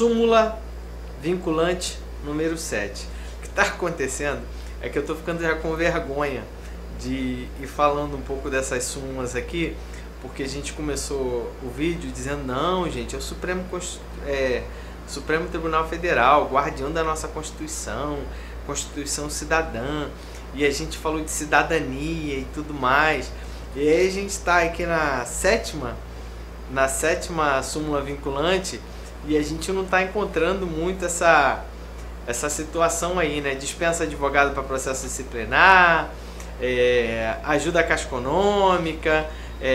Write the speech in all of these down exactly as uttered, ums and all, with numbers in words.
Súmula vinculante número sete. O que está acontecendo é que eu estou ficando já com vergonha de ir falando um pouco dessas súmulas aqui, porque a gente começou o vídeo dizendo, não, gente, é o Supremo, é, Supremo Tribunal Federal, guardião da nossa Constituição, Constituição cidadã, e a gente falou de cidadania e tudo mais. E aí a gente está aqui na sétima, na sétima súmula vinculante, e a gente não está encontrando muito essa, essa situação aí, né? Dispensa advogado para processo disciplinar, é, ajuda à Caixa Econômica,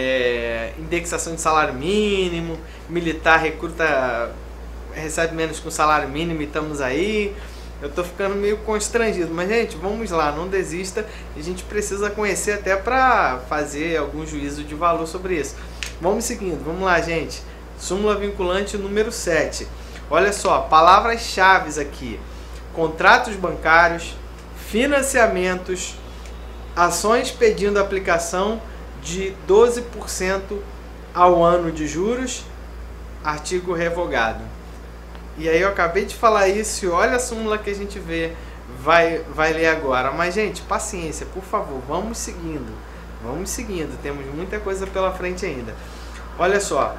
é, indexação de salário mínimo, militar recruta, recebe menos que um salário mínimo e estamos aí. Eu tô ficando meio constrangido, mas gente, vamos lá, não desista, a gente precisa conhecer até para fazer algum juízo de valor sobre isso. Vamos seguindo, vamos lá, gente. Súmula vinculante número sete. Olha só, palavras-chave aqui: contratos bancários, financiamentos, ações pedindo aplicação de doze por cento ao ano de juros, artigo revogado. E aí eu acabei de falar isso e olha a súmula que a gente vê, vai, vai ler agora. Mas gente, paciência, por favor, vamos seguindo, vamos seguindo, temos muita coisa pela frente ainda. Olha só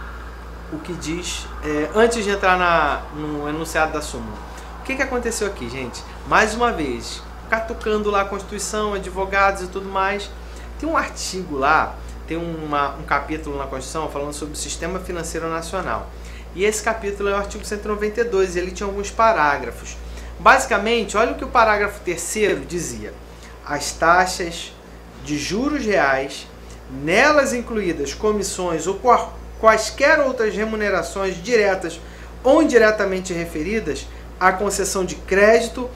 o que diz, é, antes de entrar na, no enunciado da súmula. O que, que aconteceu aqui, gente? Mais uma vez, catucando lá a Constituição, advogados e tudo mais, tem um artigo lá, tem uma, um capítulo na Constituição falando sobre o Sistema Financeiro Nacional. E esse capítulo é o artigo cento e noventa e dois, e ele tinha alguns parágrafos. Basicamente, olha o que o parágrafo terceiro dizia: as taxas de juros reais, nelas incluídas comissões ou quaisquer outras remunerações diretas ou indiretamente referidas à concessão de crédito,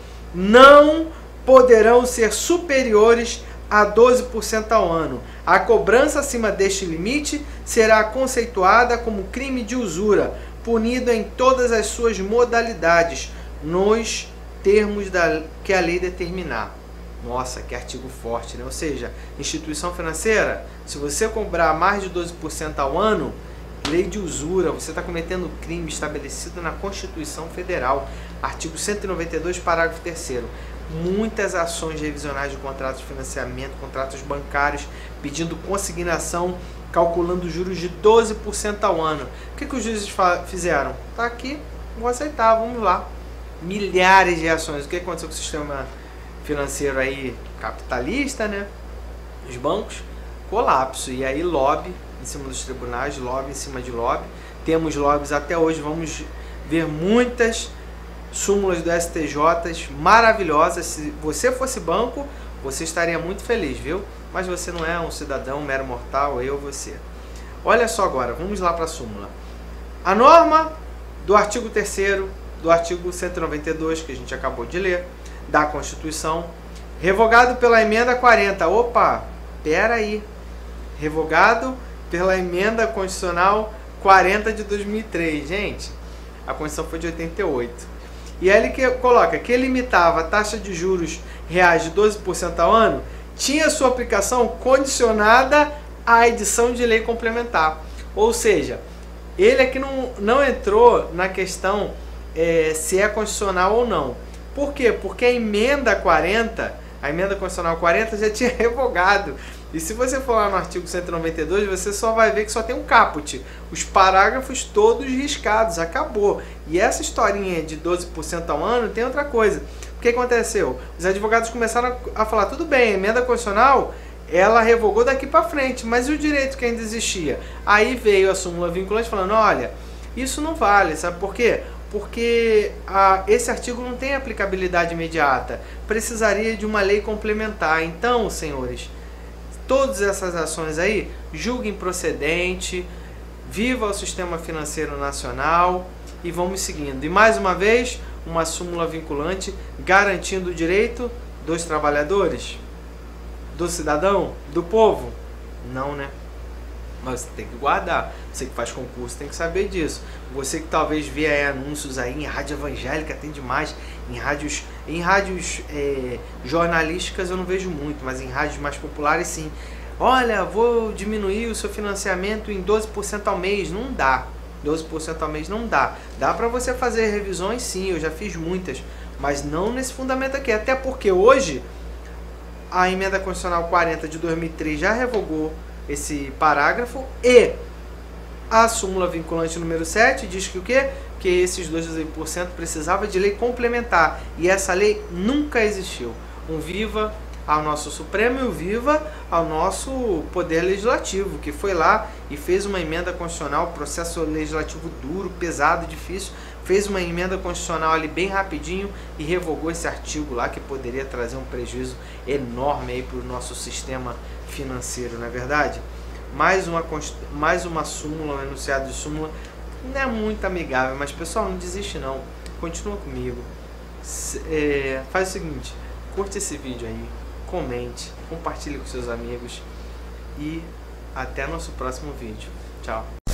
não poderão ser superiores a doze por cento ao ano. A cobrança acima deste limite será conceituada como crime de usura, punido em todas as suas modalidades, nos termos da, que a lei determinar. Nossa, que artigo forte, né? Ou seja, instituição financeira, se você cobrar mais de doze por cento ao ano, lei de usura, você está cometendo crime estabelecido na Constituição Federal. Artigo cento e noventa e dois, parágrafo terceiro. Muitas ações revisionais de contratos de financiamento, contratos bancários, pedindo consignação, calculando juros de doze por cento ao ano. O que, que os juízes fizeram? Tá aqui, vou aceitar, vamos lá. Milhares de ações. O que aconteceu com o sistema financeiro aí capitalista, né? Os bancos, colapso. E aí lobby em cima dos tribunais, lobby em cima de lobby. Temos lobbies até hoje, vamos ver muitas súmulas do S T J maravilhosas. Se você fosse banco, você estaria muito feliz, viu? Mas você não é um cidadão, um mero mortal, eu, você. Olha só agora, vamos lá para a súmula. A norma do artigo terceiro do artigo cento e noventa e dois, que a gente acabou de ler, da Constituição, revogado pela emenda quarenta. Opa, pera aí. Revogado pela emenda constitucional quarenta de dois mil e três. Gente, a Constituição foi de oitenta e oito. E aí ele que coloca que limitava a taxa de juros reais de doze por cento ao ano, tinha sua aplicação condicionada à edição de lei complementar. Ou seja, ele aqui não, não entrou na questão é, se é constitucional ou não. Por quê? Porque a emenda quarenta, a emenda constitucional quarenta já tinha revogado. E se você for lá no artigo cento e noventa e dois, você só vai ver que só tem um caput. Os parágrafos todos riscados, acabou. E essa historinha de doze por cento ao ano tem outra coisa. O que aconteceu? Os advogados começaram a falar, tudo bem, a emenda constitucional, ela revogou daqui para frente, mas e o direito que ainda existia? Aí veio a súmula vinculante falando, olha, isso não vale, sabe por quê? Porque a, esse artigo não tem aplicabilidade imediata, precisaria de uma lei complementar. Então, senhores, todas essas ações aí, julguem procedente, viva o sistema financeiro nacional e vamos seguindo. E mais uma vez, uma súmula vinculante garantindo o direito dos trabalhadores, do cidadão, do povo? Não, né? Mas você tem que guardar. Você que faz concurso tem que saber disso. Você que talvez vê aí anúncios aí em rádio evangélica, tem demais. Em rádios, em rádios é, jornalísticas eu não vejo muito, mas em rádios mais populares sim. Olha, vou diminuir o seu financiamento em doze por cento ao mês. Não dá. doze por cento ao mês não dá. Dá para você fazer revisões, sim, eu já fiz muitas, mas não nesse fundamento aqui. Até porque hoje a emenda constitucional quarenta de dois mil e três já revogou esse parágrafo e a súmula vinculante número sete diz que o quê? Que esses doze por cento precisava de lei complementar e essa lei nunca existiu. Um viva ao nosso Supremo e um viva ao nosso Poder Legislativo, que foi lá e fez uma emenda constitucional, processo legislativo duro, pesado, difícil, fez uma emenda constitucional ali bem rapidinho e revogou esse artigo lá que poderia trazer um prejuízo enorme aí para o nosso sistema financeiro, não é verdade? Mais uma, mais uma súmula, um enunciado de súmula, não é muito amigável, mas pessoal, não desiste não, continua comigo. É, faz o seguinte, curte esse vídeo aí, comente, compartilhe com seus amigos e até nosso próximo vídeo. Tchau!